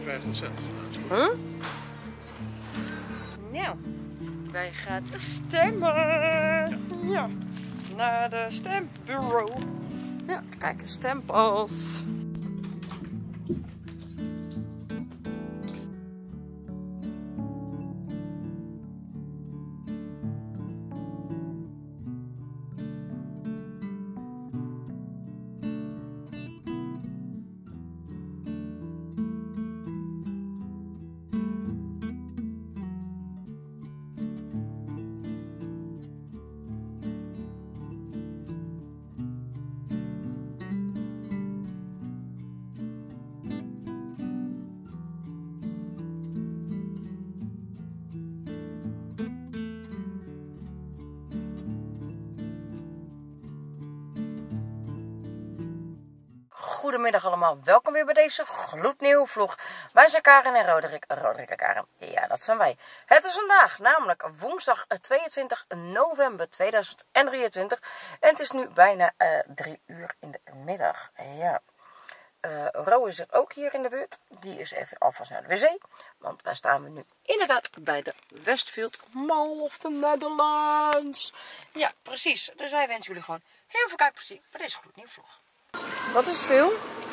50 cent. Huh? Nou, wij gaan stemmen. Ja, naar de stembureau. Ja, kijk, stempels. Goedemiddag allemaal, welkom weer bij deze gloednieuwe vlog. Wij zijn Karen en Roderick en Karen. Ja, dat zijn wij. Het is vandaag, namelijk woensdag 22 november 2023. En het is nu bijna 3 uur in de middag. Ja. Ro is er ook hier in de buurt. Die is even alvast naar de wc. Want wij staan nu inderdaad bij de Westfield Mall of the Netherlands. Ja, precies. Dus wij wensen jullie gewoon heel veel kijkplezier bij deze gloednieuwe vlog. Wat is veel?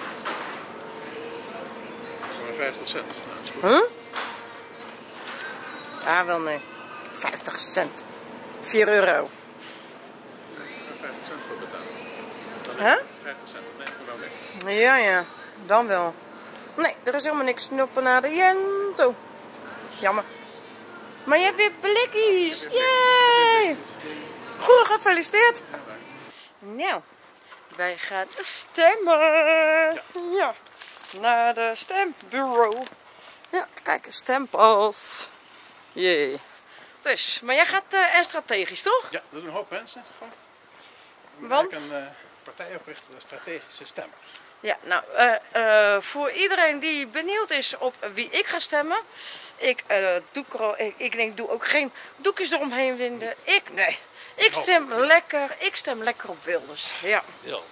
50 cent. Huh? Ja, wel nee. 50 cent. 4 euro. 50 cent voor betalen. Huh? 50 cent, nee, wel weg. Ja, dan wel. Nee, er is helemaal niks noppenadriento. Jammer. Maar je hebt weer blikjes. Yay! Goed, gefeliciteerd. Nou, wij gaan stemmen. Ja, naar de stembureau. Ja, kijk, stempels. Jee. Dus, maar jij gaat en strategisch, toch? Ja, dat doen een hoop mensen. Want? Een partij oprichten, strategische stemmers. Ja, nou, voor iedereen die benieuwd is op wie ik ga stemmen. Ik doe ook geen doekjes eromheen winden. Ik stem lekker op Wilders. Ja. Wilders.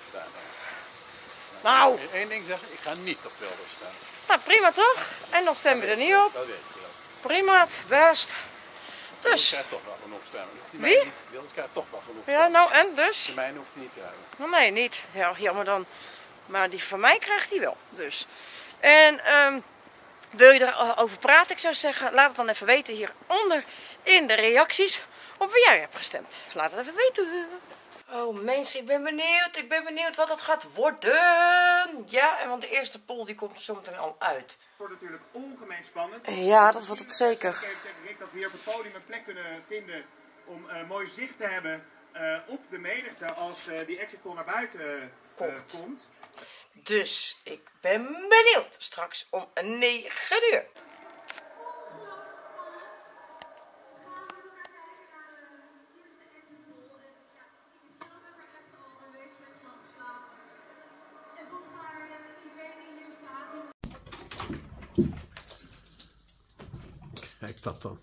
Nou. Eén ding zeggen, ik ga niet op Wilders staan. Nou, prima toch? En dan stem je er niet op. Dat weet je wel. Prima, het best. Wilders Dus. krijgt toch wel genoeg stemmen. Wie? Wilders krijgt toch wel genoeg Ja, nou en dus? De mijne hoeft hij niet te hebben. Oh, nee, niet. Ja, jammer dan. Maar die van mij krijgt hij wel. Dus. En wil je erover praten? Ik zou zeggen, laat het dan even weten hieronder in de reacties op wie jij hebt gestemd. Laat het even weten. Oh mensen, ik ben benieuwd. Ik ben benieuwd wat het gaat worden. Ja, en want de eerste poll die komt zo meteen al uit. Het wordt natuurlijk ongemeen spannend. Ja, dat wordt het zeker. Ik denk dat we hier op het podium een plek kunnen vinden om mooi zicht te hebben op de menigte als die exit poll naar buiten komt. Dus ik ben benieuwd. Straks om 9 uur. Kijk dat dan.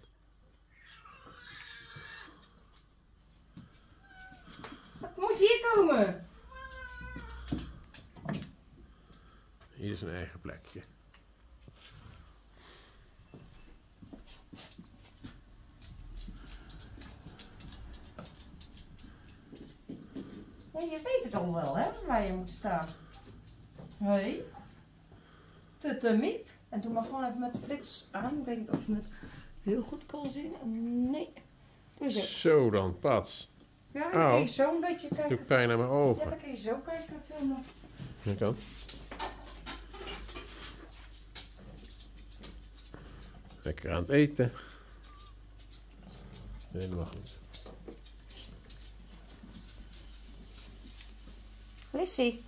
Wat moet je hier komen? Hier is een eigen plekje. Ja, je weet het al wel, hè, waar je moet staan. Hoi. Tutemiep. En doe maar gewoon even met de flits aan. Ik weet niet of je het heel goed kan zien. Nee. Doe zo. Zo dan, Pats. Ja, dan kun je zo een beetje kijken. Doe pijn aan mijn Ja, ogen. dan kun je zo kijken en filmen. Dat kan. Lekker aan het eten. Helemaal goed. Lissy.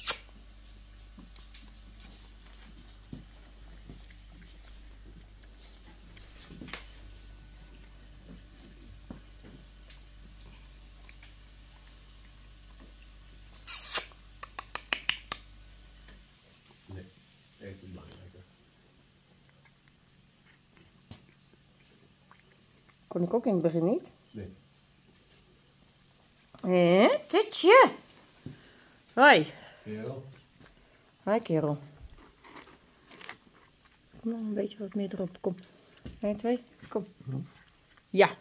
Nee, eten is belangrijker. Kon ik ook in het begin niet. Nee. Tutje. Hoi. Kerel. Hoi kerel. Kom nog een beetje wat meer erop. Kom. 1, 2, kom. Ja.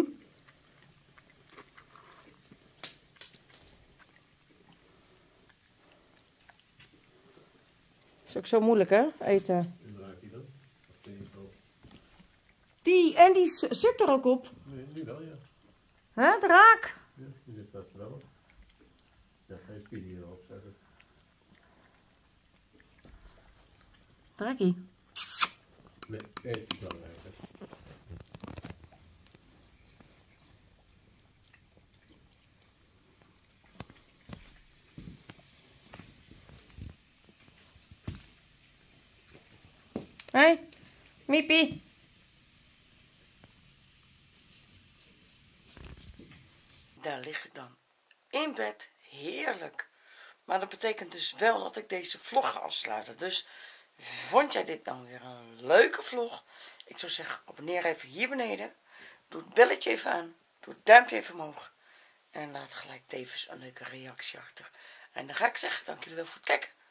Is ook zo moeilijk, hè? Eten. En raak je dan? Of ben je het al? Die zit er ook op. Nee, nu wel, ja. Hè, de raak. Ja, die zit vast er wel op. Ja, geen spiegel erop, zeg ik. Trekkie. Nee, eet is belangrijker. Hé, Miepie. Daar lig ik dan in bed. Heerlijk. Maar dat betekent dus wel dat ik deze vlog ga afsluiten. Dus vond jij dit nou weer een leuke vlog? Ik zou zeggen, abonneer even hier beneden. Doe het belletje even aan. Doe het duimpje even omhoog. En laat gelijk tevens een leuke reactie achter. En dan ga ik zeggen, dank jullie wel voor het kijken.